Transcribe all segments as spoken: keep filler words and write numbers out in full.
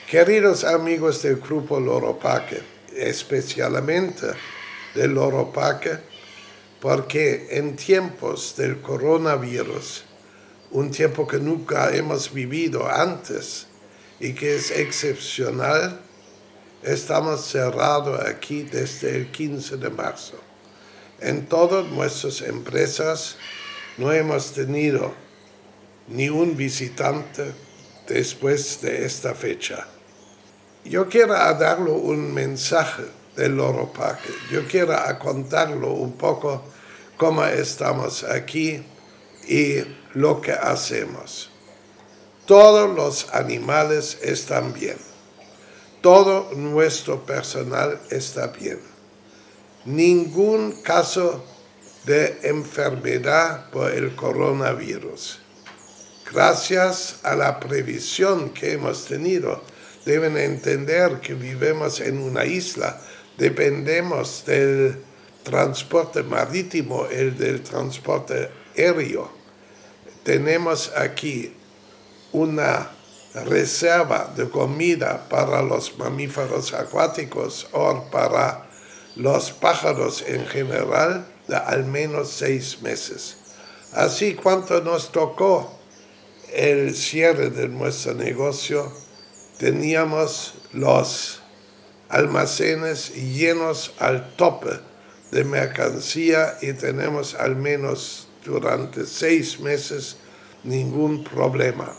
Queridos amigos del Grupo Loropaque, especialmente del Loropaque, porque en tiempos del coronavirus, un tiempo que nunca hemos vivido antes y que es excepcional, estamos cerrados aquí desde el quince de marzo. En todas nuestras empresas no hemos tenido ni un visitante después de esta fecha. Yo quiero darle un mensaje del Loropaque. Yo quiero contarlo un poco cómo estamos aquí y lo que hacemos. Todos los animales están bien. Todo nuestro personal está bien. Ningún caso de enfermedad por el coronavirus. Gracias a la previsión que hemos tenido, deben entender que vivimos en una isla, dependemos del transporte marítimo, el del transporte aéreo. Tenemos aquí una reserva de comida para los mamíferos acuáticos o para los pájaros en general de al menos seis meses. Así, cuando nos tocó el cierre de nuestro negocio, teníamos los almacenes llenos al tope de mercancía y tenemos al menos durante seis meses ningún problema.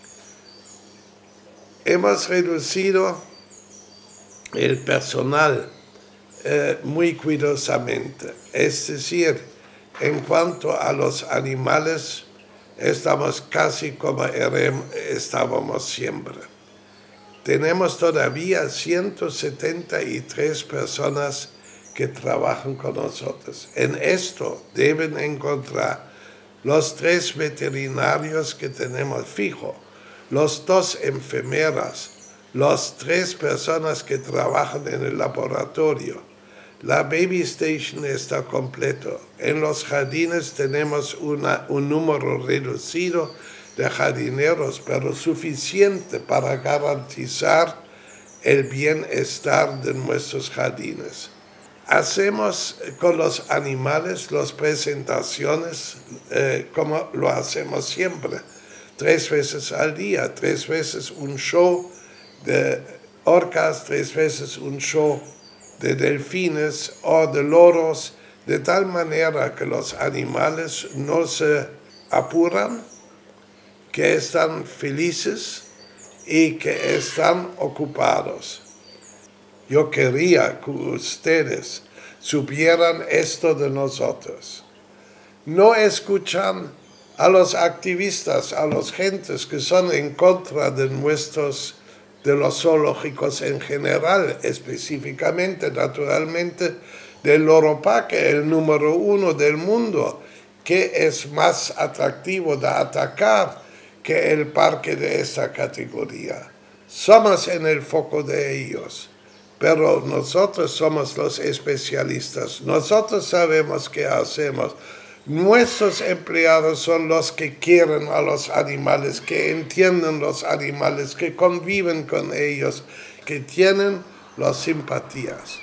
Hemos reducido el personal eh, muy cuidadosamente, es decir, en cuanto a los animales, estamos casi como estábamos siempre. Tenemos todavía ciento setenta y tres personas que trabajan con nosotros. En esto deben encontrar los tres veterinarios que tenemos fijo, los dos enfermeras, las tres personas que trabajan en el laboratorio. La baby station está completo. En los jardines tenemos una, un número reducido de jardineros, pero suficiente para garantizar el bienestar de nuestros jardines. Hacemos con los animales las presentaciones eh, como lo hacemos siempre, tres veces al día, tres veces un show de orcas, tres veces un show de delfines o de loros, de tal manera que los animales no se apuran, que están felices y que están ocupados. Yo quería que ustedes supieran esto de nosotros. No escuchan a los activistas, a los gentes que son en contra de nuestros, de los zoológicos en general, específicamente, naturalmente, del Loropaque, el número uno del mundo, que es más atractivo de atacar que el parque de esta categoría. Somos en el foco de ellos, pero nosotros somos los especialistas. Nosotros sabemos qué hacemos. Nuestros empleados son los que quieren a los animales, que entienden los animales, que conviven con ellos, que tienen las simpatías.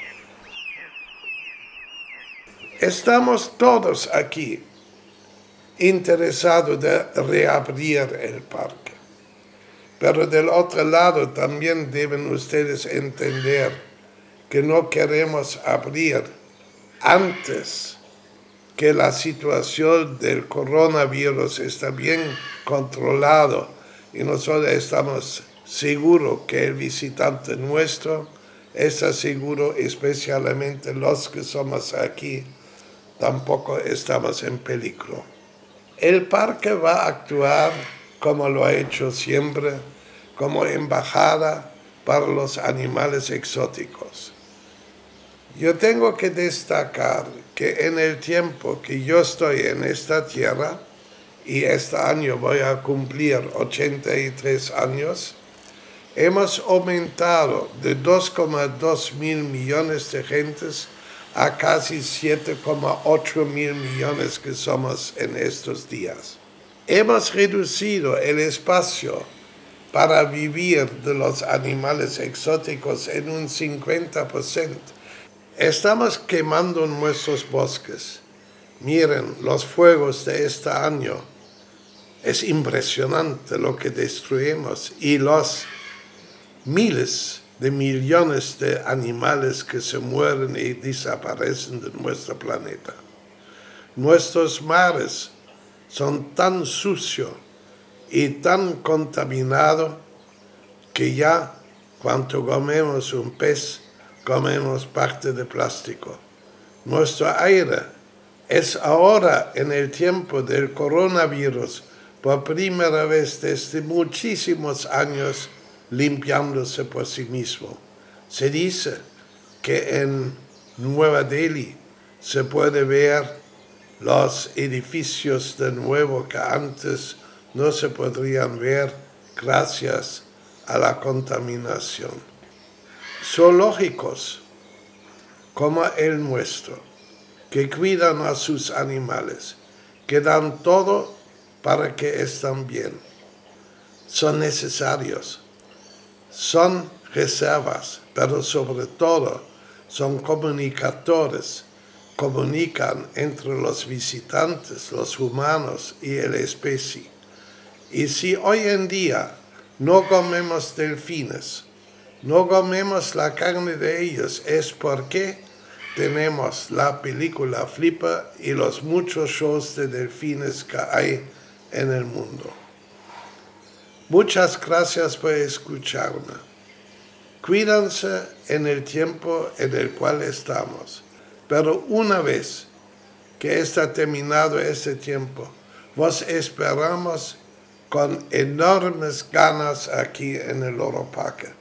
Estamos todos aquí interesados de reabrir el parque. Pero del otro lado también deben ustedes entender que no queremos abrir antes que la situación del coronavirus está bien controlado y nosotros estamos seguros que el visitante nuestro está seguro, especialmente los que somos aquí, tampoco estamos en peligro. El parque va a actuar como lo ha hecho siempre, como embajada para los animales exóticos. Yo tengo que destacar que en el tiempo que yo estoy en esta tierra, y este año voy a cumplir ochenta y tres años, hemos aumentado de dos coma dos mil millones de gentes a casi siete coma ocho mil millones que somos en estos días. Hemos reducido el espacio para vivir de los animales exóticos en un cincuenta por ciento. Estamos quemando nuestros bosques. Miren los fuegos de este año. Es impresionante lo que destruimos y los miles de millones de animales que se mueren y desaparecen de nuestro planeta. Nuestros mares son tan sucios y tan contaminados que ya cuando comemos un pez, comemos parte de plástico. Nuestro aire es ahora, en el tiempo del coronavirus, por primera vez desde muchísimos años, limpiándose por sí mismo. Se dice que en Nueva Delhi se puede ver los edificios de nuevo que antes no se podrían ver gracias a la contaminación. Zoológicos como el nuestro, que cuidan a sus animales, que dan todo para que estén bien, son necesarios, son reservas, pero sobre todo son comunicadores, comunican entre los visitantes, los humanos y la especie. Y si hoy en día no comemos delfines, no comemos la carne de ellos, es porque tenemos la película Flipper y los muchos shows de delfines que hay en el mundo. Muchas gracias por escucharme. Cuídense en el tiempo en el cual estamos. Pero una vez que está terminado ese tiempo, vos esperamos con enormes ganas aquí en el Loro Parque.